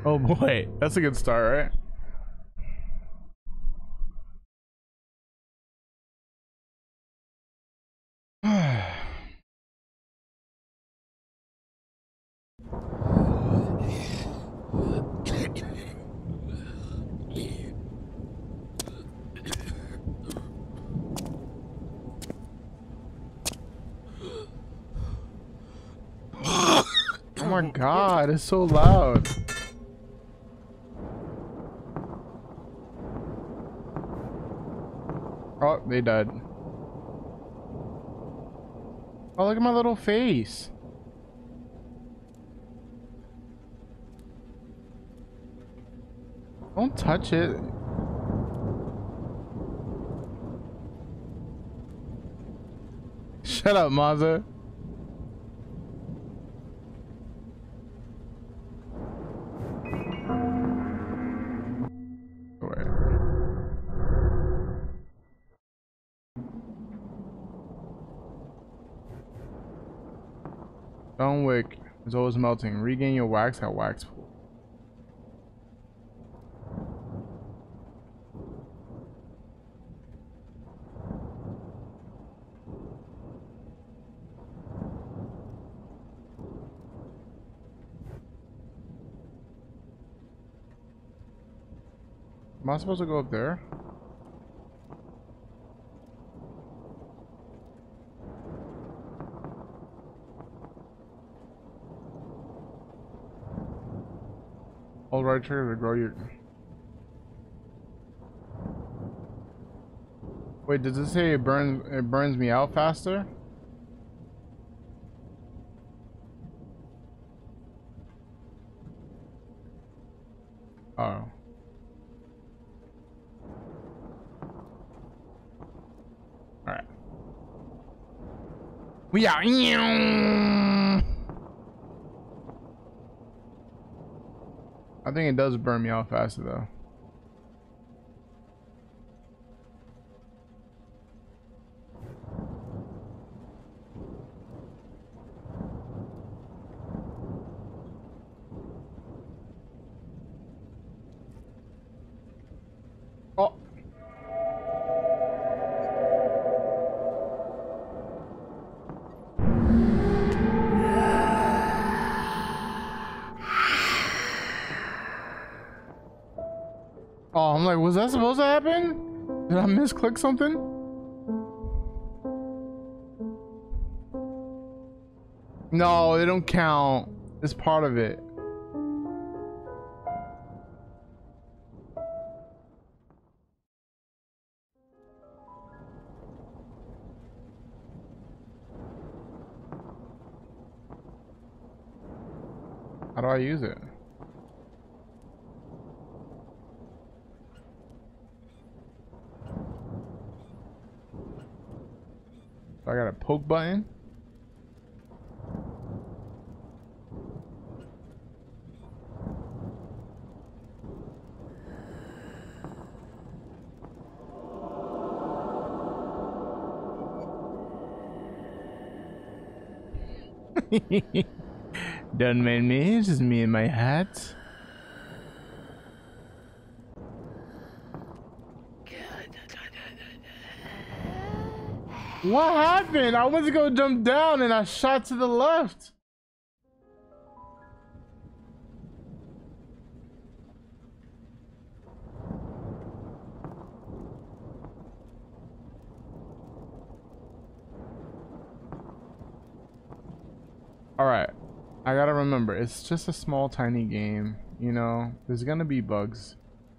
Oh boy, that's a good start, right? Oh my god, it's so loud. Oh, they died. Oh, look at my little face. Don't touch it. Shut up, Mazza. Wait. Stone wick is always melting. Regain your wax at wax pool. Am I supposed to go up there? Hold right trigger to grow your... Wait, does it say it burns me out faster? Oh. Alright. We out. I think it does burn me out faster though. Oh. Oh, I'm like, was that supposed to happen? Did I misclick something? No, they don't count. It's part of it. How do I use it? I got a poke button. Don't mind me, it's just me and my hat. What happened? I went to go jump down and I shot to the left. All right, I gotta remember, it's just a small, tiny game. You know, there's gonna be bugs.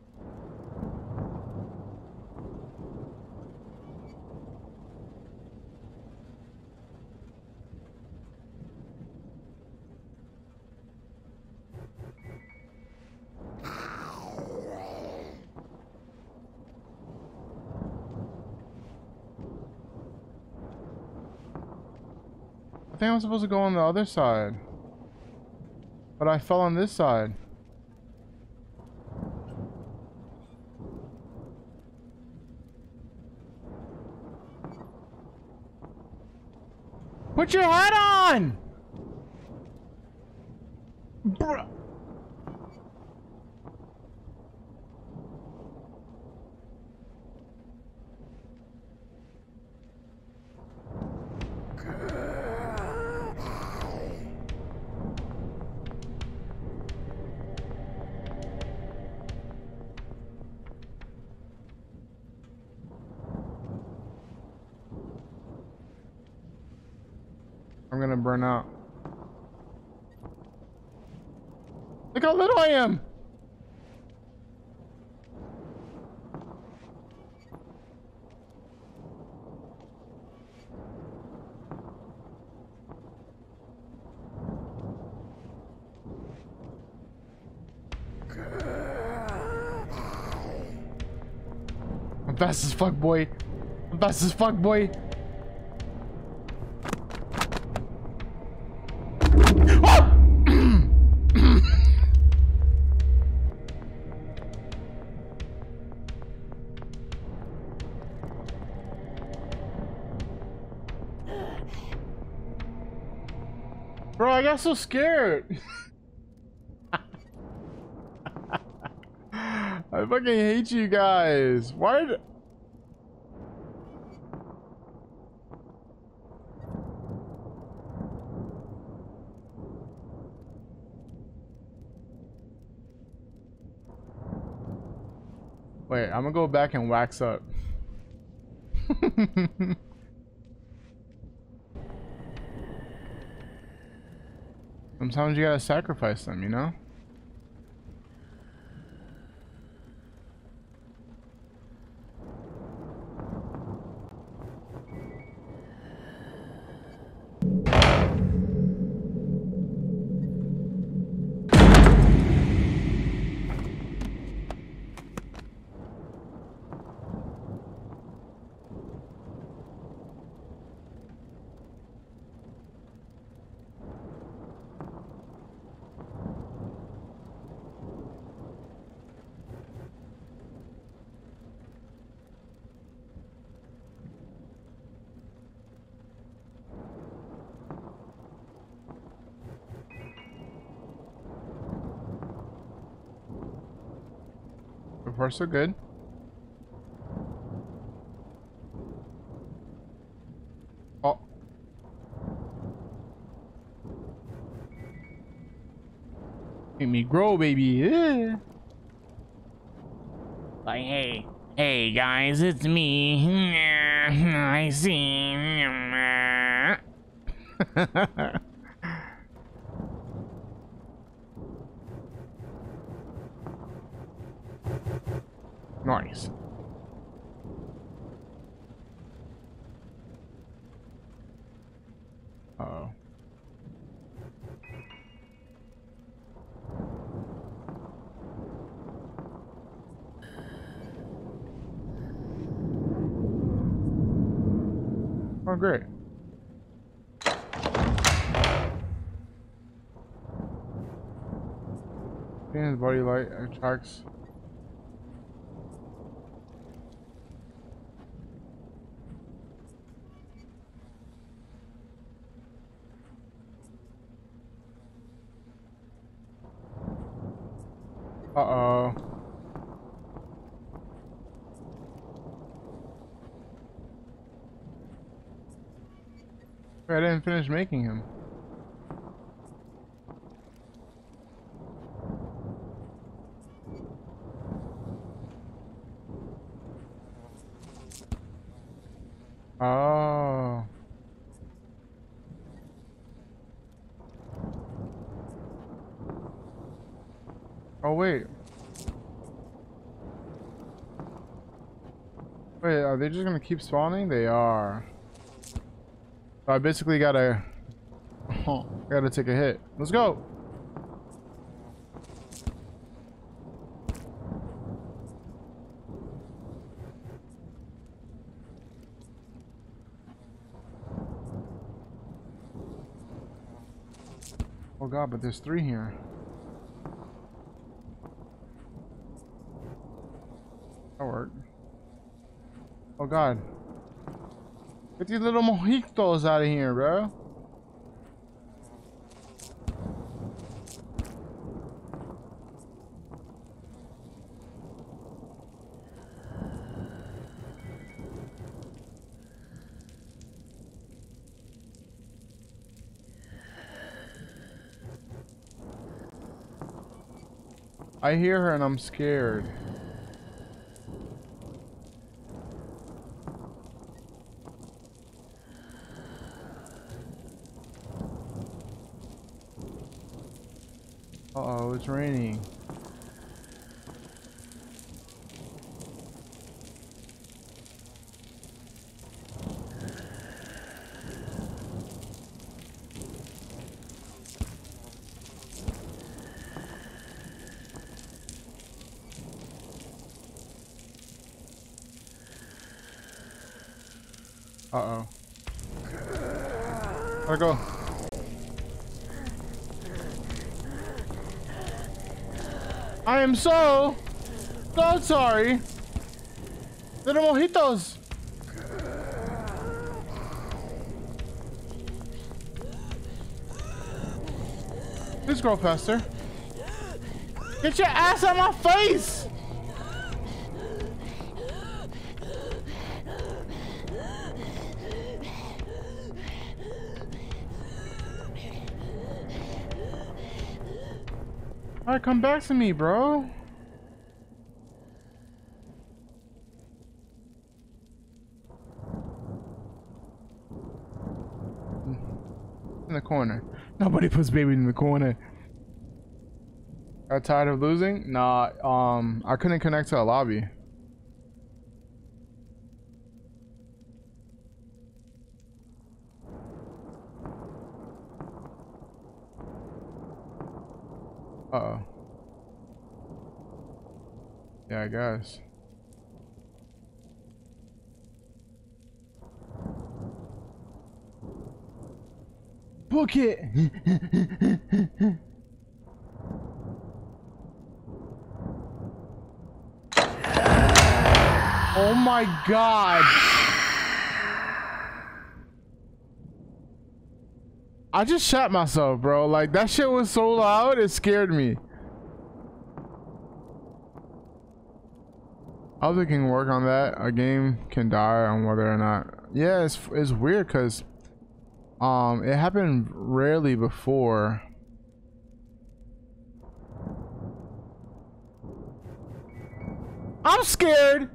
I think I'm supposed to go on the other side, but I fell on this side. Put your hat on! Bruh. I'm gonna burn out. Look how little I am! I'm fast as fuck, boy. I'm fast as fuck, boy. Bro, I got so scared. I fucking hate you guys. Why did... Wait, I'm gonna go back and wax up. Sometimes you gotta sacrifice them, you know? So far, so good. Oh. Make me grow, baby. Yeah. Like, hey guys, it's me. I see. Nice. Uh-oh. Oh, great. His body light attracts. Uh-oh. I didn't finish making him. Oh. Oh, wait. Wait, are they just gonna keep spawning? They are. So I basically gotta... gotta take a hit. Let's go! Oh god, but there's 3 here. That worked. Oh god. Get these little mojitos out of here, bro. I hear her and I'm scared. it's raining. Uh-oh. Gotta go. I am so sorry. Little mojitos. Please grow faster. Get your ass on my face! Alright, come back to me, bro. In the corner. Nobody puts baby in the corner. Got tired of losing? Nah, I couldn't connect to a lobby. Uh-oh. Yeah, I guess. Book it! Oh my god! I just shot myself, bro. Like, that shit was so loud, it scared me. I hope they can work on that. A game can die on whether or not. Yeah, it's weird because it happened rarely before. I'm scared.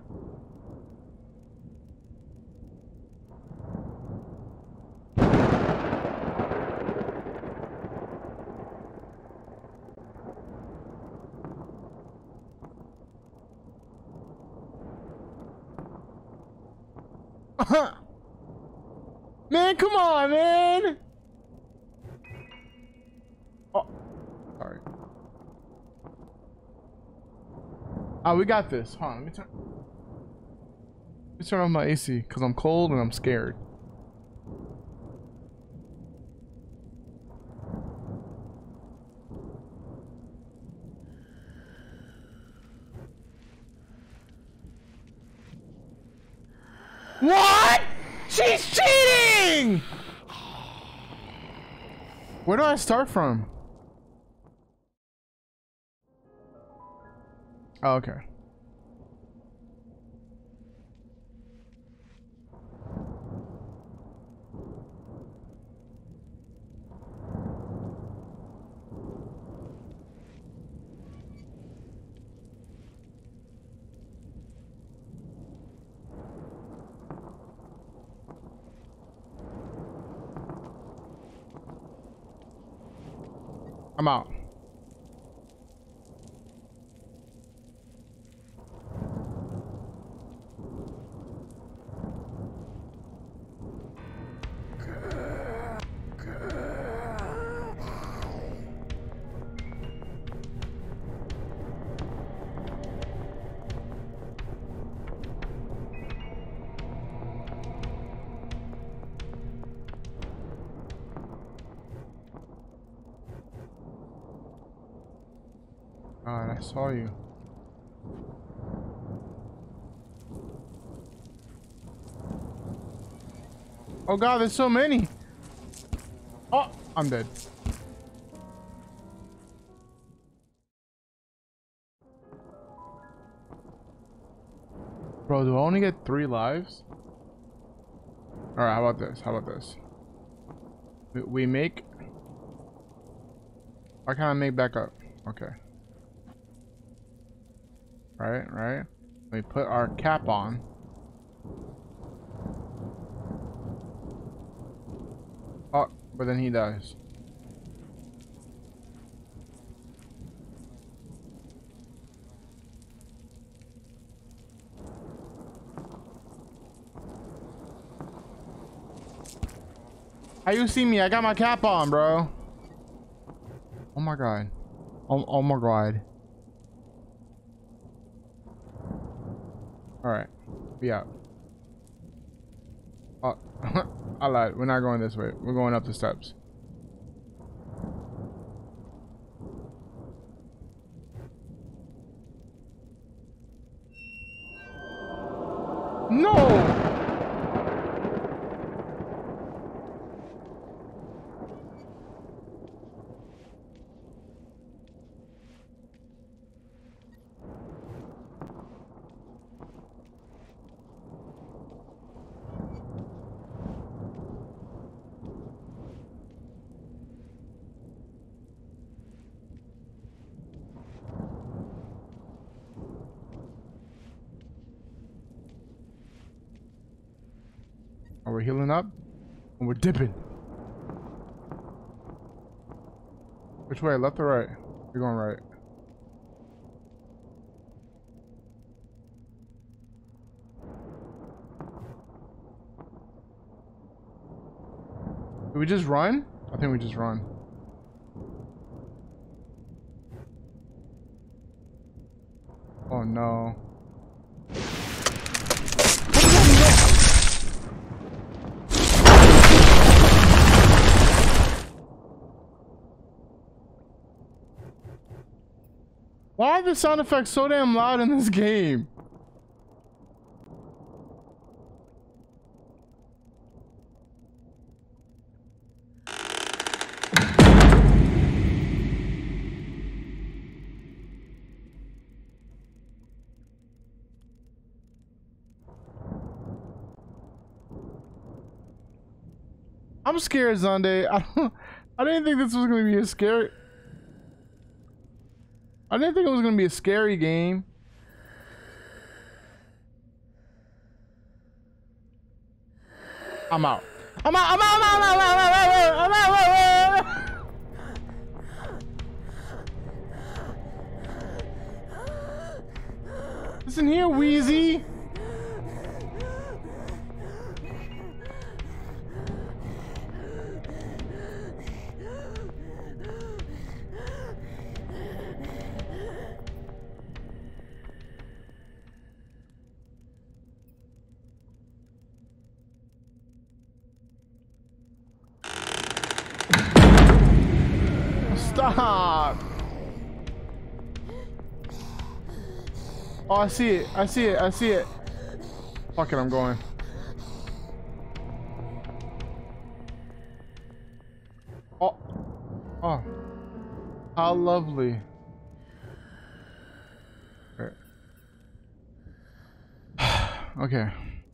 Man, come on, man. Oh, sorry. Oh, we got this. Hold on, let me turn off my AC because I'm cold and I'm scared. What? She's cheating! Where do I start from? Oh, okay. I'm out. God, I saw you. Oh God, there's so many. Oh, I'm dead. Bro, do I only get 3 lives? Alright, how about this? How about this? We make... Why can't I make back up? Okay. Right. We put our cap on. Oh, but then he dies. How you see me? I got my cap on, bro. Oh my god. Oh my god. Alright. Be out. Oh, I lied. We're not going this way. We're going up the steps. No! Oh, we're healing up and we're dipping. Which way? Left or right? We're going right. Did we just run? I think we just run. Oh no. Why are the sound effects so damn loud in this game? I'm scared, Sunday. I didn't think this was gonna be a scary. I didn't think it was gonna be a scary game. I'm out. I'm out. I'm out. I'm out. I'm out. I'm out. I'm out. Listen here, Wheezy. Stop! Oh, I see it. I see it. I see it. Fuck it, I'm going. Oh. Oh. How lovely. Okay.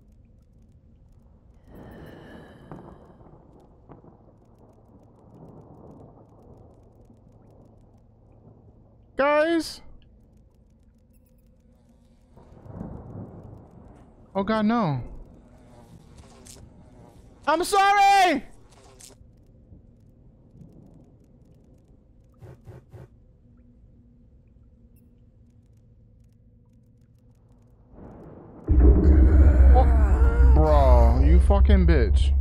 Guys. Oh god, no. I'm sorry. Oh, bro, you fucking bitch.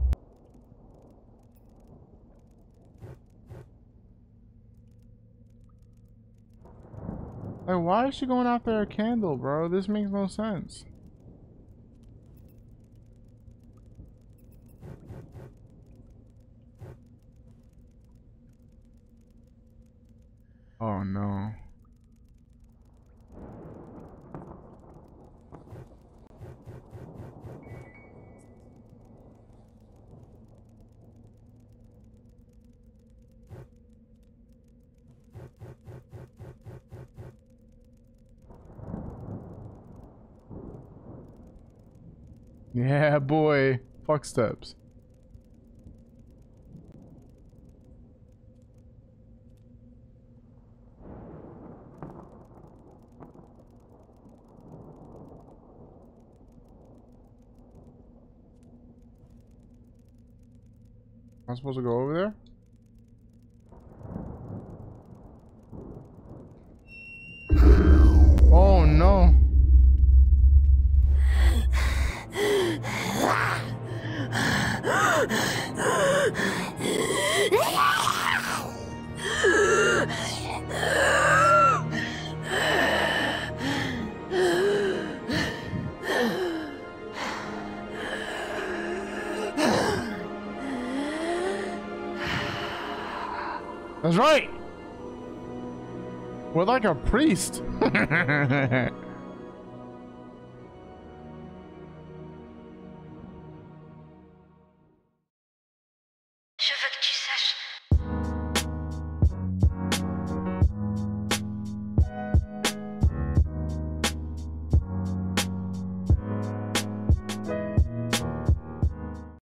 Like, why is she going after a candle, bro? This makes no sense. Oh no. Yeah, boy. Fuck steps. I'm supposed to go over there? Oh no. That's right. We're like a priest.